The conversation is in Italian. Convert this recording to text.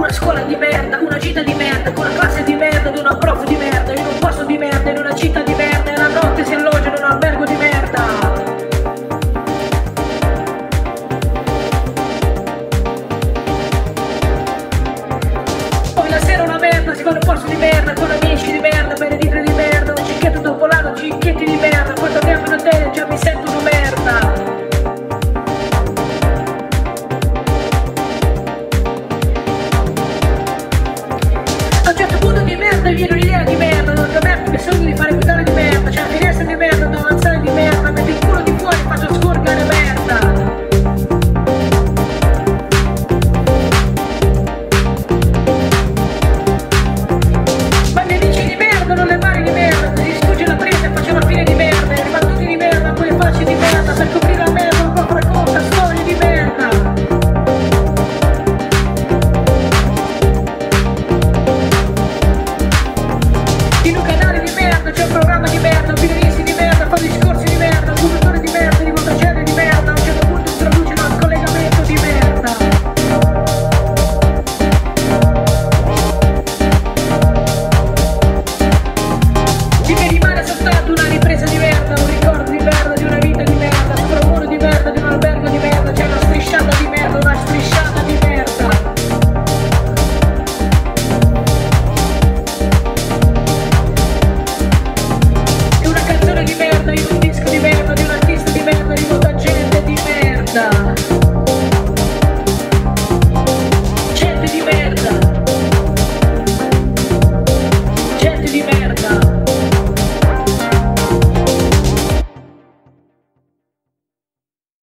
Una scuola di merda, una gita di merda, con una classe di merda ed una prof di merda, in un posto di merda, in una città di merda, e la notte si alloggia in un albergo di merda. Poi la sera una merda, si va in un posto di merda, con la